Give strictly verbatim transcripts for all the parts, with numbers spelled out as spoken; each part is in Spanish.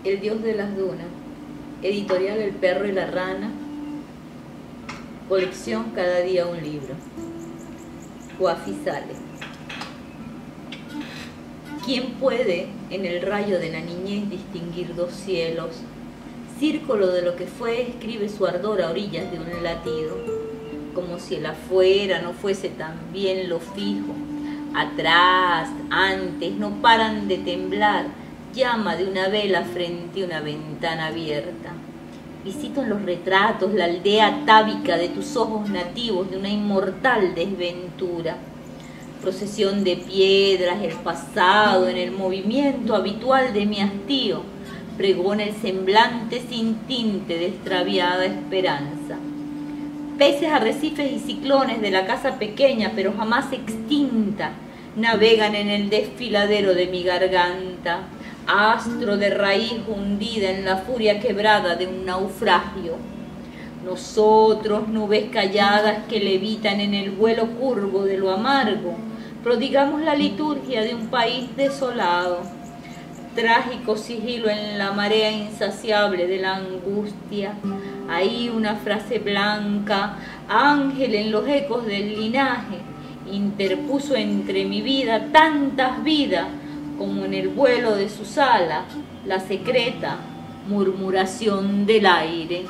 El dios de las dunas, editorial El perro y la rana, colección Cada día un libro. Wafi Sale. ¿Quién puede en el rayo de la niñez distinguir dos cielos? Círculo de lo que fue, escribe su ardor a orillas de un latido, como si el afuera no fuese también lo fijo. Atrás, antes, no paran de temblar, llama de una vela frente a una ventana abierta. Visito en los retratos la aldea atávica de tus ojos nativos de una inmortal desventura. Procesión de piedras, el pasado en el movimiento habitual de mi hastío, pregona el semblante sin tinte de extraviada esperanza. Peces, arrecifes y ciclones de la casa pequeña pero jamás extinta navegan en el desfiladero de mi garganta, astro de raíz hundida en la furia quebrada de un naufragio. Nosotros, nubes calladas que levitan en el vuelo curvo de lo amargo, prodigamos la liturgia de un país desolado. Trágico sigilo en la marea insaciable de la angustia. Ahí una frase blanca, ángel en los ecos del linaje, interpuso entre mi vida tantas vidas como en el vuelo de sus alas la secreta murmuración del aire.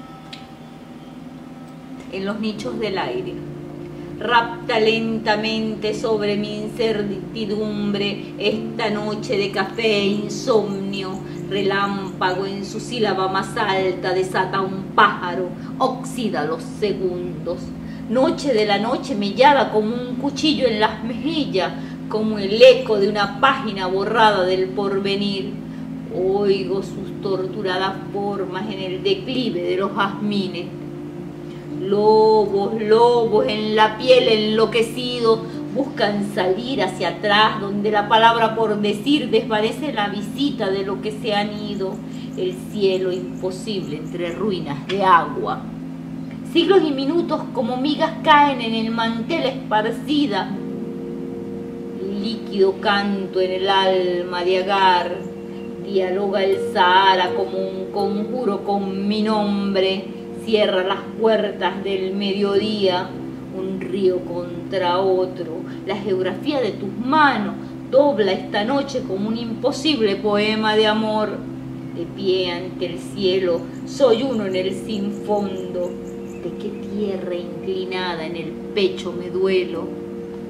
En los nichos del aire. Rapta lentamente sobre mi incertidumbre esta noche de café e insomnio. Relámpago en su sílaba más alta desata un pájaro, oxida los segundos. Noche de la noche mellada como un cuchillo en las mejillas, como el eco de una página borrada del porvenir. Oigo sus torturadas formas en el declive de los jazmines. Lobos, lobos en la piel enloquecidos buscan salir hacia atrás donde la palabra por decir desvanece la visita de lo que se han ido. El cielo imposible entre ruinas de agua. Siglos y minutos como migas caen en el mantel esparcida. Líquido canto en el alma de Agar. Dialoga el Sahara como un conjuro con mi nombre. Cierra las puertas del mediodía, un río contra otro. La geografía de tus manos dobla esta noche como un imposible poema de amor. De pie ante el cielo, soy uno en el sin fondo. De qué tierra inclinada en el pecho me duelo.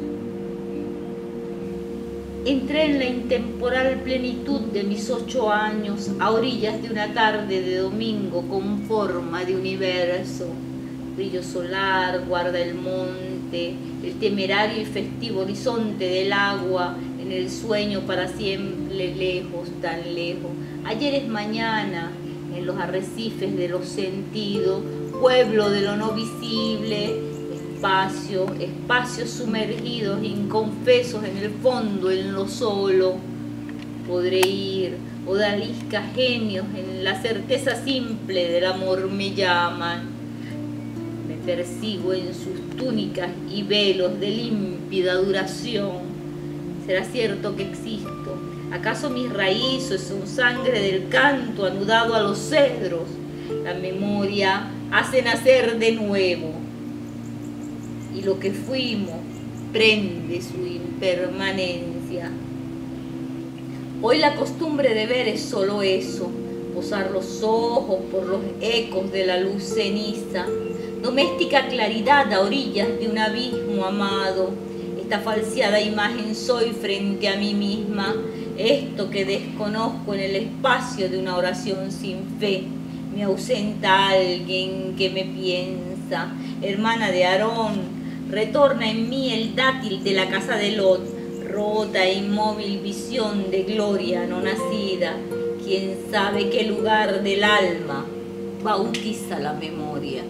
Entré en la intemporal plenitud de mis ocho años, a orillas de una tarde de domingo con forma de universo. Brillo solar guarda el monte, el temerario y festivo horizonte del agua, en el sueño para siempre lejos, tan lejos. Ayer es mañana, en los arrecifes de los sentidos, pueblo de lo no visible, espacio, espacios sumergidos, inconfesos en el fondo, en lo solo. Podré ir, odalisca genios, en la certeza simple del amor me llaman. Me persigo en sus túnicas y velos de límpida duración. ¿Será cierto que existo? ¿Acaso mis raíces son sangre del canto anudado a los cedros? La memoria hace nacer de nuevo. Y lo que fuimos prende su impermanencia. Hoy la costumbre de ver es solo eso, posar los ojos por los ecos de la luz ceniza, doméstica claridad a orillas de un abismo amado. Esta falseada imagen soy frente a mí misma, esto que desconozco en el espacio de una oración sin fe. Me ausenta alguien que me piensa, hermana de Aarón. Retorna en mí el dátil de la casa de Lot, rota e inmóvil visión de gloria no nacida. Quién sabe qué lugar del alma bautiza la memoria.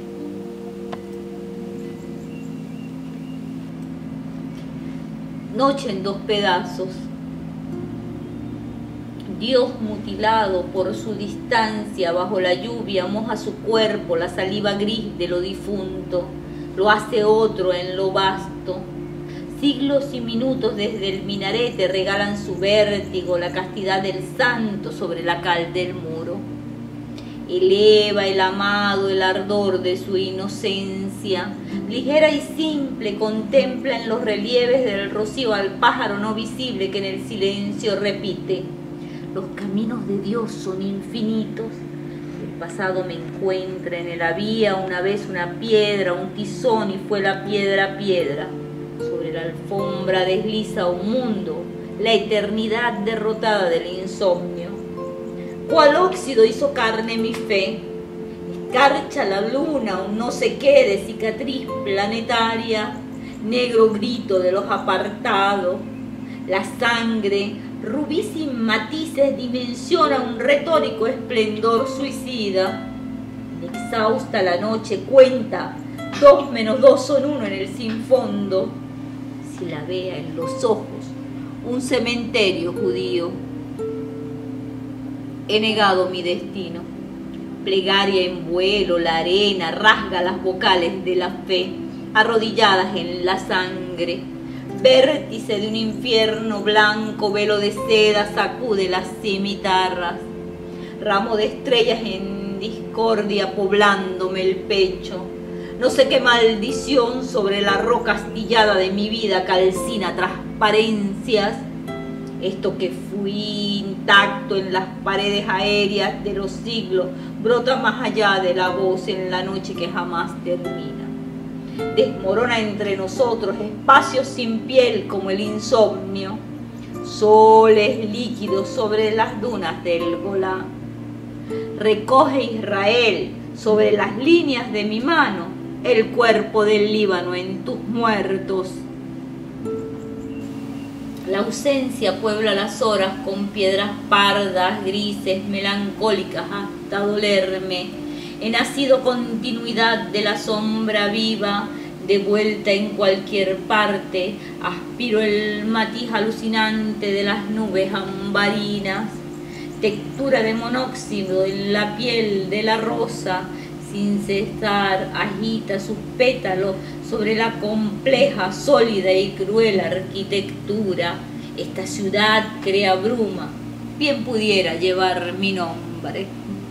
Noche en dos pedazos. Dios mutilado por su distancia bajo la lluvia moja su cuerpo, la saliva gris de lo difunto. Lo hace otro en lo vasto. Siglos y minutos desde el minarete regalan su vértigo, la castidad del santo sobre la cal del muro. Eleva el amado el ardor de su inocencia, ligera y simple contempla en los relieves del rocío al pájaro no visible que en el silencio repite: los caminos de Dios son infinitos. El pasado me encuentra en el había una vez una piedra, un tizón y fue la piedra piedra. Sobre la alfombra desliza un mundo, la eternidad derrotada del insomnio. Cual óxido hizo carne mi fe, escarcha la luna un no sé qué de cicatriz planetaria, negro grito de los apartados. La sangre, rubí sin matices, dimensiona un retórico esplendor suicida. Exhausta la noche cuenta, dos menos dos son uno en el sin fondo. Si la vea en los ojos, un cementerio judío. He negado mi destino. Plegaria en vuelo, la arena rasga las vocales de la fe, arrodilladas en la sangre. Vértice de un infierno blanco, velo de seda sacude las cimitarras. Ramo de estrellas en discordia poblándome el pecho. No sé qué maldición sobre la roca astillada de mi vida calcina transparencias. Esto que fui intacto en las paredes aéreas de los siglos brota más allá de la voz en la noche que jamás termina. Desmorona entre nosotros espacios sin piel como el insomnio, soles líquidos sobre las dunas del Golán. Recoge Israel sobre las líneas de mi mano el cuerpo del Líbano en tus muertos. La ausencia puebla las horas con piedras pardas, grises, melancólicas hasta dolerme. He nacido continuidad de la sombra viva, de vuelta en cualquier parte. Aspiro el matiz alucinante de las nubes ambarinas. Textura de monóxido en la piel de la rosa, sin cesar agita sus pétalos sobre la compleja, sólida y cruel arquitectura. Esta ciudad crea bruma, bien pudiera llevar mi nombre.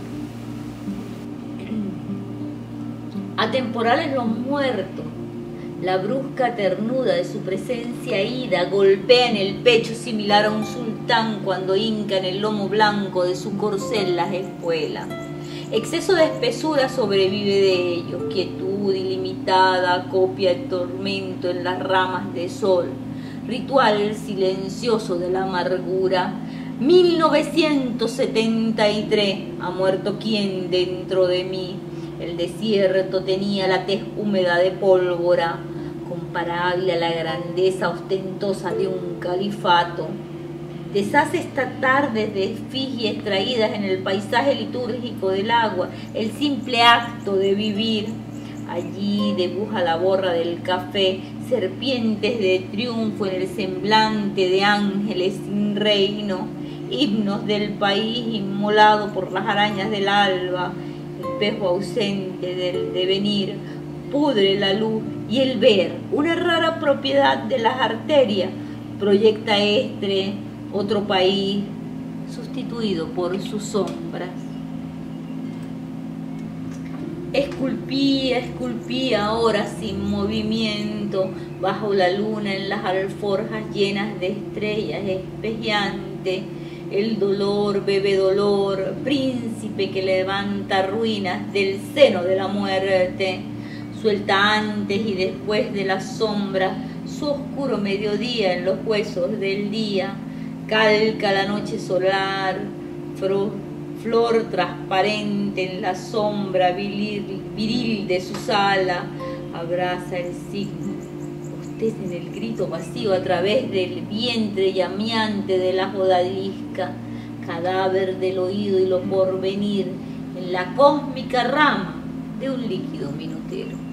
Atemporales los muertos, la brusca ternura de su presencia ida golpea en el pecho similar a un sultán cuando hinca en el lomo blanco de su corcel las espuelas. Exceso de espesura sobrevive de ellos, quietud ilimitada copia el tormento en las ramas de sol, ritual silencioso de la amargura. mil novecientos setenta y tres, ha muerto quien dentro de mí. El desierto tenía la tez húmeda de pólvora, comparable a la grandeza ostentosa de un califato. Deshace esta tarde de efigies traídas en el paisaje litúrgico del agua, el simple acto de vivir. Allí dibuja la borra del café, serpientes de triunfo en el semblante de ángeles sin reino, himnos del país inmolado por las arañas del alba, espejo ausente del devenir, pudre la luz y el ver, una rara propiedad de las arterias, proyecta este otro país sustituido por sus sombras. Esculpía, esculpía ahora sin movimiento, bajo la luna en las alforjas llenas de estrellas espejeante. El dolor bebe dolor, príncipe que levanta ruinas del seno de la muerte. Suelta antes y después de la sombra su oscuro mediodía en los huesos del día. Calca la noche solar, flor, flor transparente en la sombra viril, viril de su sala. Abraza el signo, bosteza en el grito vacío a través del vientre llameante de la odalisca. Cadáver del oído y lo porvenir en la cósmica rama de un líquido minutero.